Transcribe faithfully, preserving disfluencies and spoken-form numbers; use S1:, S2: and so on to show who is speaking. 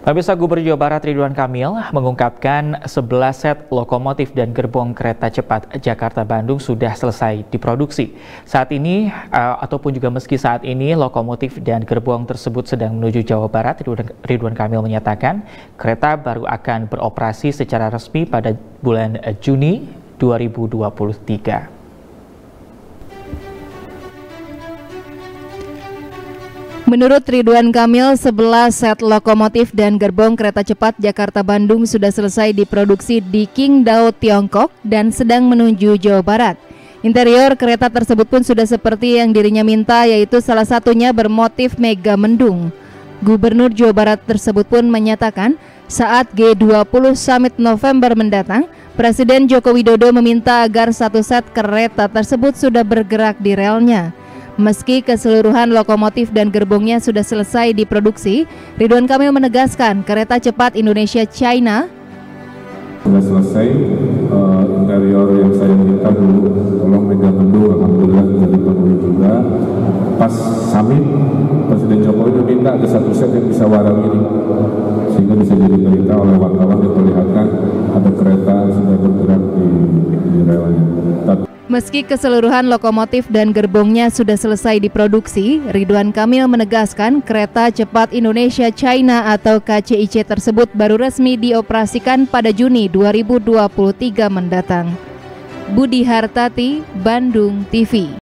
S1: Pemirsa, Gubernur Jawa Barat Ridwan Kamil mengungkapkan sebelas set lokomotif dan gerbong kereta cepat Jakarta-Bandung sudah selesai diproduksi. Saat ini, uh, ataupun juga meski saat ini, lokomotif dan gerbong tersebut sedang menuju Jawa Barat, Ridwan, Ridwan Kamil menyatakan kereta baru akan beroperasi secara resmi pada bulan Juni dua ribu dua puluh tiga.
S2: Menurut Ridwan Kamil, sebelas set lokomotif dan gerbong kereta cepat Jakarta-Bandung sudah selesai diproduksi di Qingdao, Tiongkok dan sedang menuju Jawa Barat. Interior kereta tersebut pun sudah seperti yang dirinya minta, yaitu salah satunya bermotif mega mendung. Gubernur Jawa Barat tersebut pun menyatakan saat G dua puluh Summit November mendatang, Presiden Joko Widodo meminta agar satu set kereta tersebut sudah bergerak di relnya. Meski keseluruhan lokomotif dan gerbongnya sudah selesai diproduksi, Ridwan Kamil menegaskan kereta cepat Indonesia-China
S3: sudah selesai. uh, interior yang saya minta dulu tolong mega mendung, alhamdulillah sudah dipenuhi juga. Pas summit, Presiden Jokowi meminta ada satu set yang bisa warang ini, sehingga bisa jadi berita oleh wartawan diperlihatkan ada kereta sudah bergerak di, di relnya.
S2: Meski keseluruhan lokomotif dan gerbongnya sudah selesai diproduksi, Ridwan Kamil menegaskan kereta cepat Indonesia-China atau K C I C tersebut baru resmi dioperasikan pada Juni dua ribu dua puluh tiga mendatang. Budi Hartati, Bandung T V.